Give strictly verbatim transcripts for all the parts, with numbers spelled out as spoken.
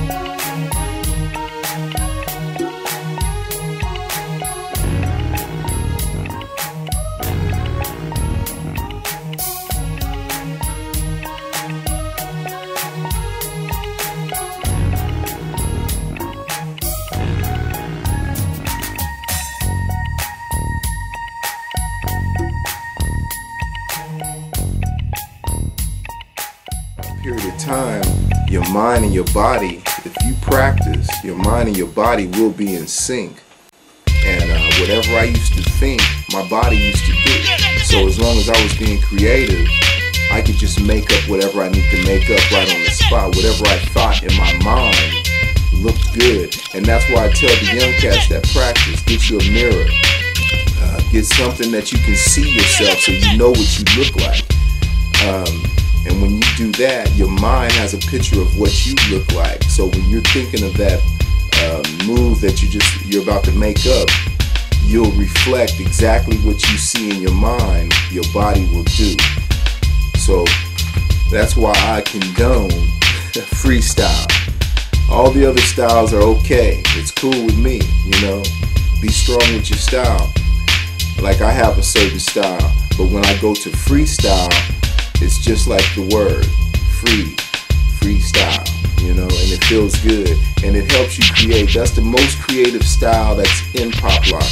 Period of time, your mind and your body, if you practice, your mind and your body will be in sync. And uh, whatever I used to think, my body used to do. So as long as I was being creative, I could just make up whatever I need to make up right on the spot. Whatever I thought in my mind looked good. And that's why I tell the young cats that practice, get you a mirror. Uh, get something that you can see yourself so you know what you look like. Um, And when you do that, your mind has a picture of what you look like. So when you're thinking of that uh, move that you just you're about to make up, you'll reflect exactly what you see in your mind. Your body will do. So that's why I condone freestyle. All the other styles are okay. It's cool with me. You know, be strong with your style. Like I have a certain style, but when I go to freestyle, it's just like the word, free, freestyle, you know, and it feels good, and it helps you create. That's the most creative style that's in pop lock.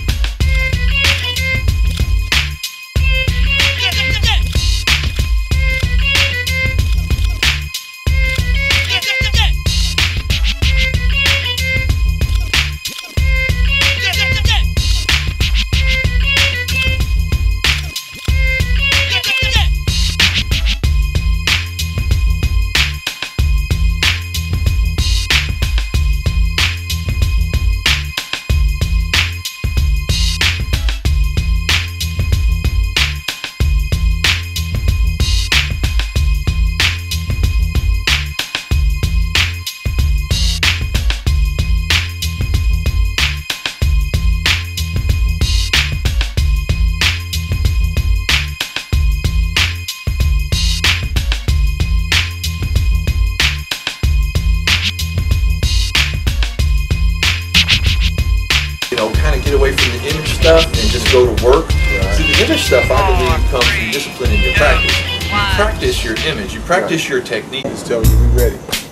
You know, kind of get away from the image stuff and just go to work. Right. See, the image stuff, I believe, comes from discipline in your practice. You practice your image, you practice your technique. Just tell you, we ready.